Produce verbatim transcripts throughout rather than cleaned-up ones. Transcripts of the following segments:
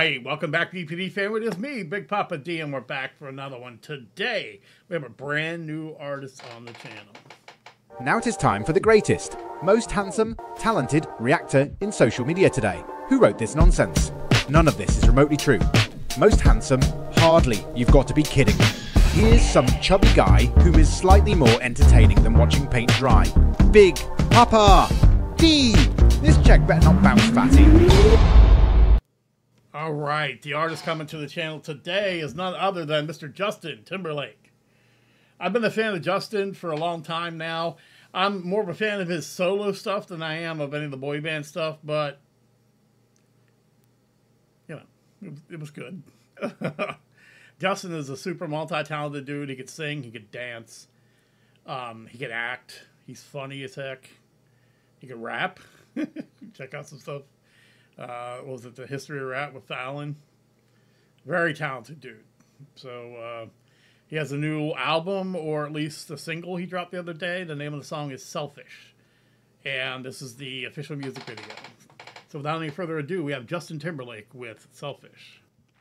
right, welcome back to E P D Family. It is me, Big Papa D, and we're back for another one. Today, we have a brand new artist on the channel. Now it is time for the greatest, most handsome, talented reactor in social media today. Who wrote this nonsense? None of this is remotely true. Most handsome? Hardly. You've got to be kidding me. Here's some chubby guy who is slightly more entertaining than watching paint dry. Big Papa D! This check better not bounce, fatty. All right, the artist coming to the channel today is none other than Mister Justin Timberlake. I've been a fan of Justin for a long time now. I'm more of a fan of his solo stuff than I am of any of the boy band stuff, but, you know, it was, it was good. Justin is a super multi-talented dude. He could sing, he could dance, um, he could act, he's funny as heck, he could rap. Check out some stuff. Uh, what was it, The History of Rap with Fallon? Very talented dude. So uh, he has a new album, or at least a single he dropped the other day. The name of the song is Selfish. And this is the official music video. So without any further ado, we have Justin Timberlake with Selfish.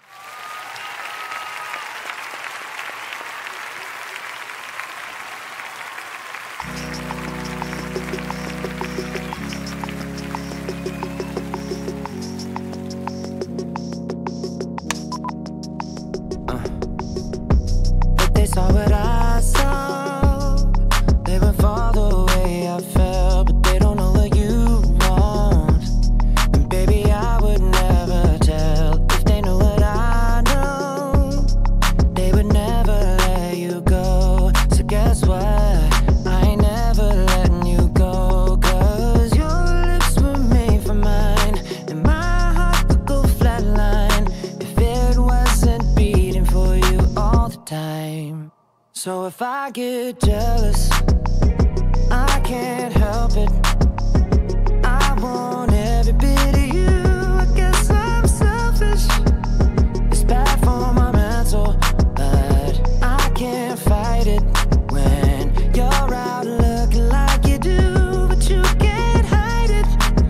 Saw what I saw, they would fall the way I felt, but they don't know what you want. And baby, I would never tell if they knew what I know. They would never let you go. So guess what? I ain't never letting you go, 'cause your lips were made for mine, and my heart would go flatline if it wasn't beating for you all the time. So if I get jealous, I can't help it. I want every bit of you. I guess I'm selfish. It's bad for my mental, but I can't fight it when you're out looking like you do, but you can't hide it.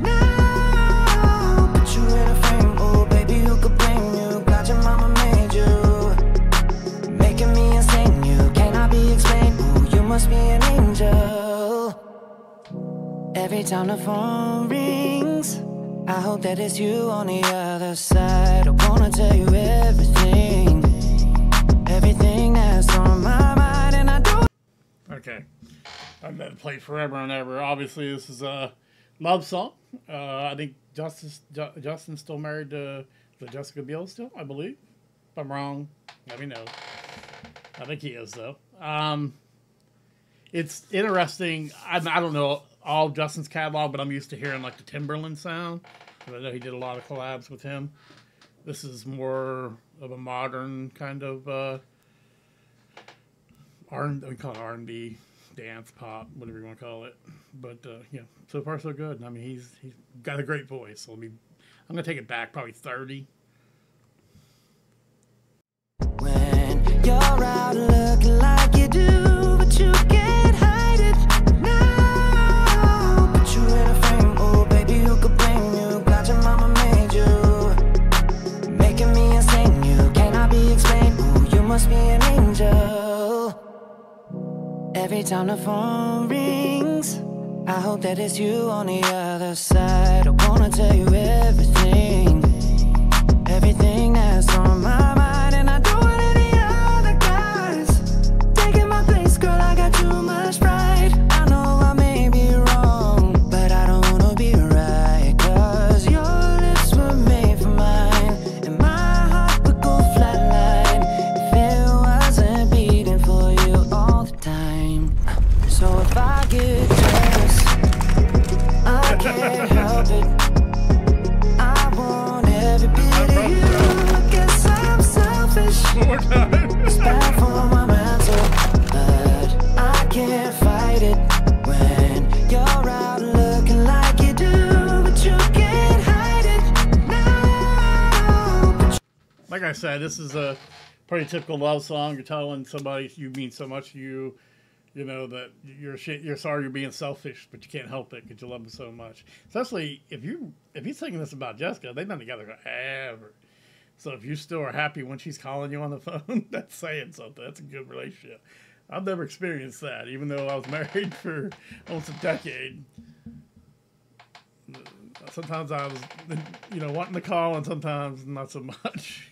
No, put you in a frame, oh baby, who could blame you? Glad your mama made you, making me insane. You cannot be explained. Ooh, you must be an angel. Every time the phone rings, I hope that it's you on the other side. I wanna tell you everything, everything that's on my mind, and I don't. Okay. I've been played forever and ever. Obviously, this is a love song. Uh, I think Justice, Ju Justin's still married to, to Jessica Biel still, I believe. If I'm wrong, let me know. I think he is, though. Um, it's interesting. I, I don't know all of Justin's catalog, but I'm used to hearing like the Timberland sound. I know he did a lot of collabs with him. This is more of a modern kind of uh, R and B, we call it R and B, dance, pop, whatever you want to call it. But uh, yeah, so far so good. I mean, he's he's got a great voice. So let me, I'm gonna take it back, probably thirty. You're out looking like you do, but you can't hide it. No, put you in a frame, oh baby, who could blame you? Glad your mama made you, making me insane. You cannot be explained. Ooh, you must be an angel. Every time the phone rings, I hope that it's you on the other side. I wanna tell you everything, everything that's on my mind, and I don't want any other guys taking my place, girl. I got too much pride. I know I may be wrong, but I don't wanna be right, 'cause your lips were made for mine, and my heart would go flatline if it wasn't beating for you all the time. So if I get jealous, I can't help it. I want every bit of you. I guess I'm selfish. It's bad for my mental, but I can't fight it when you're out looking like you do, but you can't hide it. No. Like I said, this is a pretty typical love song. You're telling somebody you mean so much to you, you know, that you're shit, you're sorry you're being selfish, but you can't help it because you love them so much. Especially if you if he's singing this about Jessica, they've been together forever. So if you still are happy when she's calling you on the phone, that's saying something. That's a good relationship. I've never experienced that, even though I was married for almost a decade. Sometimes I was, you know, wanting to call, and sometimes not so much.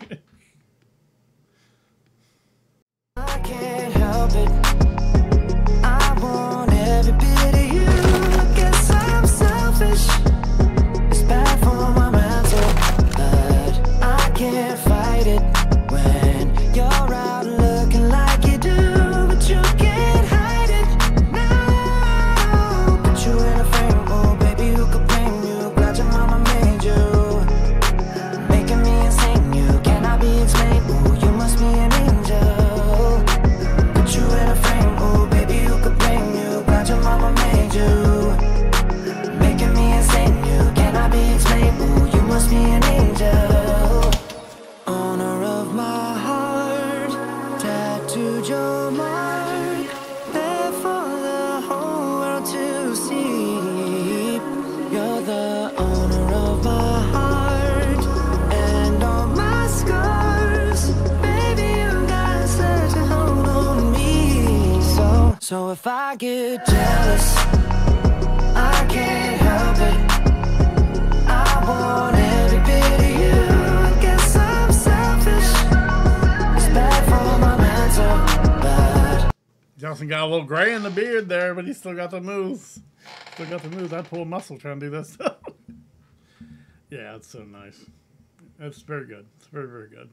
I can't help it. I want every bit of you. I guess I'm selfish. It's bad for my mental, but I can't fight it when you're out looking like you do, but you can't hide it now. Put you in a frame, oh baby, who could blame you? Glad your mama made you, making me insane. You cannot be explained. Oh, you must be an angel. Put you in a frame, oh baby, who could blame you? Glad your mama made you, making me insane. You cannot be explained. Oh, you must be an angel. Owner of my heart, tattooed your mark, there for the whole world to see. You're the owner of my heart and all my scars. Baby, you got such a hold on me. So, so if I get jealous, I can't help it. I want every bit of you. I guess I'm selfish. It's bad for my mental, but Johnson got a little gray in the beard there, but he still got the moves. Still got the moves. I pull muscle trying to do this stuff. Yeah, it's so nice. It's very good. It's very, very good.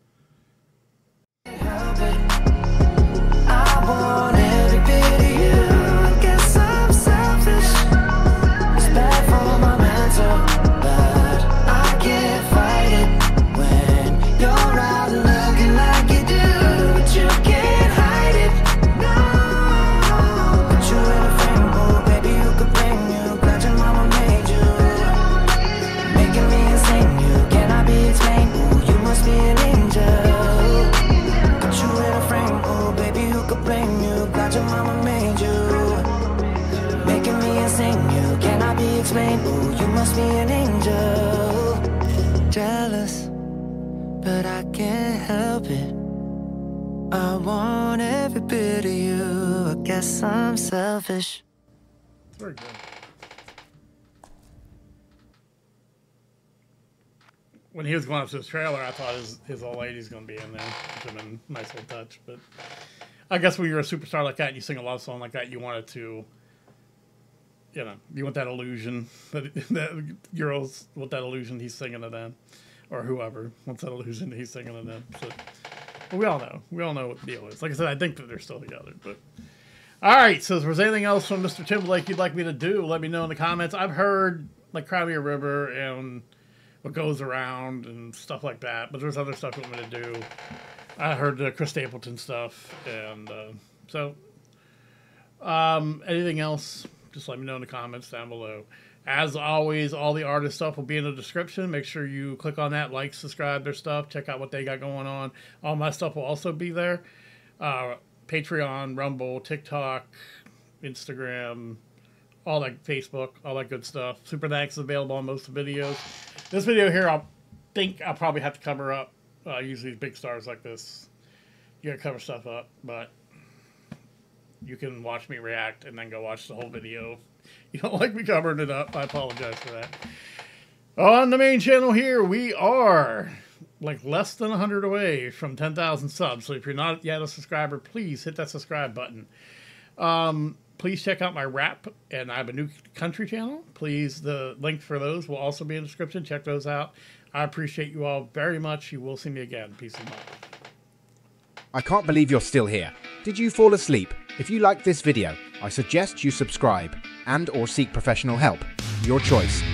help it. I want every bit of you. I guess I'm selfish. It's bad for my mental, but I can't fight it when you're out looking like you do, but you can't hide it. No, put you in a frame, oh baby, who could blame you? Glad your mama made you, making me insane. You cannot be explained. Oh, you must be an angel. Put you in a frame, oh baby, who could blame you? Glad your mama made you, making me insane. You cannot be explained. Oh, you must be an angel. Jealous, but I can't help it. I want every bit of you. I guess I'm selfish. It's very good. When he was going up to his trailer, I thought his, his old lady's going to be in there. Which would have been a nice little touch. But I guess when you're a superstar like that and you sing a love song like that, you want it to, you know, you want that illusion. That, that girls want that illusion he's singing to them. Or whoever wants that illusion that he's singing to them. So, but we all know. We all know what the deal is. Like I said, I think that they're still together. But all right, so if there's anything else from Mister Timberlake you'd like me to do, let me know in the comments. I've heard, like, Cry Me a River and What Goes Around and stuff like that, but there's other stuff you want me to do. I heard the Chris Stapleton stuff, and uh, so um, anything else, just let me know in the comments down below. As always, all the artist stuff will be in the description. Make sure you click on that, like, subscribe their stuff, check out what they got going on. All my stuff will also be there. Uh, Patreon, Rumble, TikTok, Instagram, all that, Facebook, all that good stuff. Super Thanks is available on most of the videos. This video here, I think I'll probably have to cover up. Uh, usually big stars like this, you gotta cover stuff up, but you can watch me react and then go watch the whole video. You don't like me covering it up, I apologize for that. On the main channel here, we are like less than one hundred away from ten thousand subs. So if you're not yet a subscriber, please hit that subscribe button. Um, please check out my rap, and I have a new country channel. Please, the link for those will also be in the description. Check those out. I appreciate you all very much. You will see me again. Peace and love. I can't believe you're still here. Did you fall asleep? If you liked this video, I suggest you subscribe and or seek professional help. Your choice.